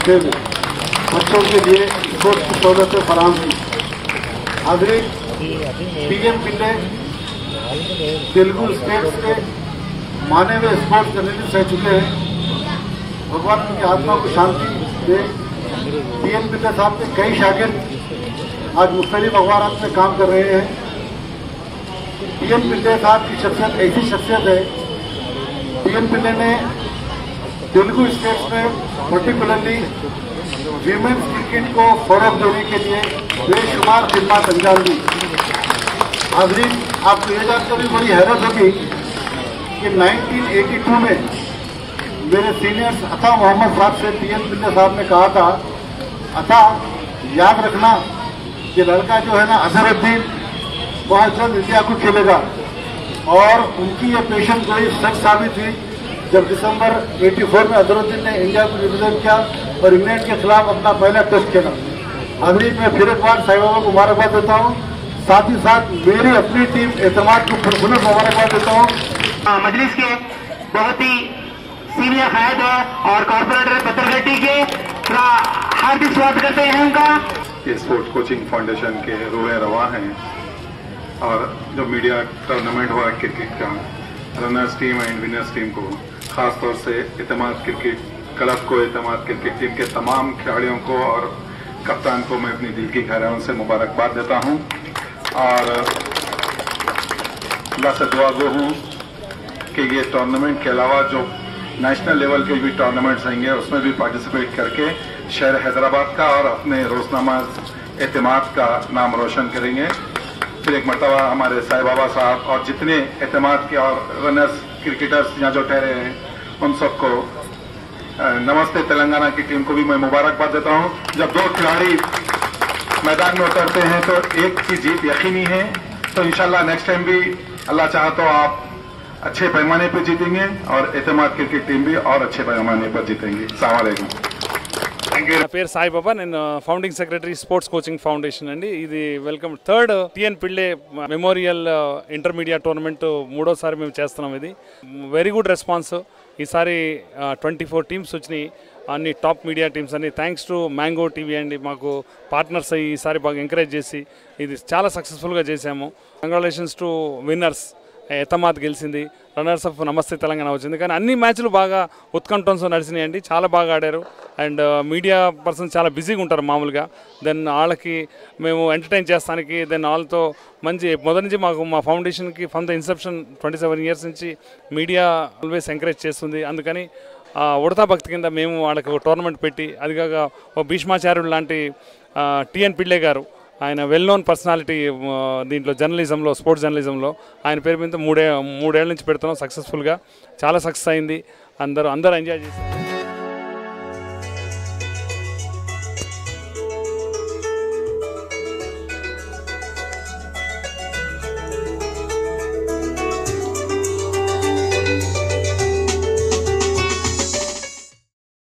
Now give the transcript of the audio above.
से बच्चों के लिए स्पोर्ट्स की सहूलतें फराहम की। हाजिरीन, पीएम पिल्ले तेलुगु स्टेट्स के माने हुए स्पोर्ट्स जर्नलिस्ट रह चुके हैं। भगवान उनकी आत्मा को शांति दे। पीएम पिल्ले साहब के कई शागिर्द आज मुख्तलिफ अखबारात में काम कर रहे हैं। पीएम पिल्ले साहब की शख्सियत ऐसी शख्सियत है, पीएम पिल्ले ने तेलुगु स्टेट्स में पर्टिकुलरली वीमेंस क्रिकेट को फरोग देने के लिए बेशुमार खिदमत अंजाम दी। हाज़रीन, आपको ये जानकर भी बड़ी हैरत होगी कि 1982 में मेरे सीनियर्स अता मोहम्मद साहब से पीएम पिल्ले साहब ने कहा था, अता याद रखना कि लड़का जो है ना अजहरुद्दीन बहुत जल्द इंडिया को खेलेगा। और उनकी ये पेशन गोई सच साबित हुई जब दिसंबर 84 में अजहरुद्दीन ने इंडिया को रिप्रेजेंट किया और इंग्लैंड के खिलाफ अपना पहला टेस्ट खेला। हाज़रीन, मैं फिर एक बार साईं बाबा को मुबारकबाद देता हूँ, साथ ही साथ मेरी अपनी टीम एतमाद को पुनः मुबारकबाद देता हूँ। मजलिस के बहुत ही सीनियर कायद और कॉर्पोरेटर पत्रकारिता के हार्दिक स्वागत करते हैं उनका। ये स्पोर्ट्स कोचिंग फाउंडेशन के रोए रवा हैं और जो मीडिया टूर्नामेंट हुआ क्रिकेट का, runners team and winners team को, खास तौर से एतमाद क्रिकेट क्लब को, एतमाद क्रिकेट टीम के तमाम खिलाड़ियों को और कप्तान को मैं अपनी दिल की गहराइयों से मुबारकबाद देता हूं और अल्लाह से दुआ गो हूं कि ये टूर्नामेंट के अलावा जो नेशनल लेवल के भी टूर्नामेंट्स होंगे उसमें भी पार्टिसिपेट करके शहर हैदराबाद का और अपने रोजनामा एतमाद का नाम रोशन करेंगे। फिर एक मरतबा हमारे साईं बाबा साहब और जितने एतमाद के और रनर्स क्रिकेटर्स यहाँ जो ठहरे हैं उन सबको नमस्ते तेलंगाना की टीम को भी मैं मुबारकबाद देता हूँ। जब दो खिलाड़ी मैदान में उतरते हैं तो एक की जीत यकीनी है, तो इंशाल्लाह नेक्स्ट टाइम भी अल्लाह चाहे तो आप अच्छे पैमाने पर जीतेंगे और एतमाद क्रिकेट टीम भी और अच्छे पैमाने पर जीतेंगे। अस्सलाम वालेकुम। నా పేరు సాయి బాబా, నేను founding secretary sports coaching foundation అండి. ఇది welcome third TN Pillai memorial intermediate tournament మూడోసారి మేము చేస్తున్నాం. ఇది వెరీ గుడ్ రెస్పాన్స్. ఈసారి 24 టీమ్స్ వచ్చినాయి, అన్ని టాప్ మీడియా టీమ్స్ అన్ని. థ్యాంక్స్ టు మ్యాంగో టీవీ అండి, మాకు పార్ట్నర్స్ అయ్యి ఈసారి బాగా ఎంకరేజ్ చేసి ఇది చాలా సక్సెస్ఫుల్గా చేశాము. Congratulations to winners. ఎతమాద్ గెలిచింది, రన్నర్స్ ఆఫ్ నమస్తే తెలంగాణ వచ్చింది. కానీ అన్ని మ్యాచ్లు బాగా ఉత్కంఠంతో నడిచినాయండి, చాలా బాగా ఆడారు. అండ్ మీడియా పర్సన్స్ చాలా బిజీగా ఉంటారు మామూలుగా. దెన్ వాళ్ళకి మేము ఎంటర్టైన్ చేస్తానికి దెన్ వాళ్ళతో మంచి మొదటి నుంచి మాకు మా ఫౌండేషన్కి ఫ్రమ్ ద ఇన్సెప్షన్ 27 ఇయర్స్ నుంచి మీడియా ఆల్వేస్ ఎంకరేజ్ చేస్తుంది. అందుకని ఉడతా భక్తి కింద మేము వాళ్ళకి ఒక టోర్నమెంట్ పెట్టి, అదిగాక ఓ భీష్మాచార్యుడు లాంటి టిఎన్ పిళ్ళే గారు, ఆయన వెల్ నోన్ పర్సనాలిటీ దీంట్లో జర్నలిజంలో, స్పోర్ట్స్ జర్నలిజంలో ఆయన పేరు మీద మూడేళ్ల నుంచి పెడుతున్నాం సక్సెస్ఫుల్గా. చాలా సక్సెస్ అయింది, అందరూ ఎంజాయ్ చేశారు.